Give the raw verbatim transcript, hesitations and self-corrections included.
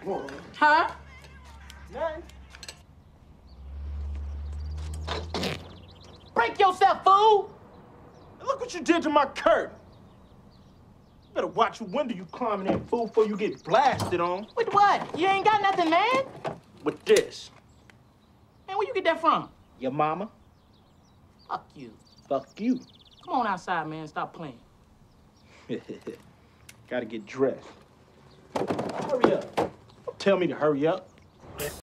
Huh? Nothing. Break yourself, fool! Look what you did to my curtain. You better watch your window you climbing in, fool, before you get blasted on. With what? You ain't got nothing, man. With this. Man, where you get that from? Your mama? Fuck you. Fuck you. Come on outside, man. Stop playing. Gotta get dressed. Hurry up. Don't tell me to hurry up.